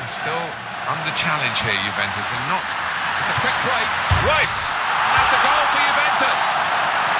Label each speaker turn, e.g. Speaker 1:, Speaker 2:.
Speaker 1: still under challenge here, Juventus. They're not...
Speaker 2: It's a quick break.
Speaker 1: Rice!
Speaker 2: That's a goal for Juventus.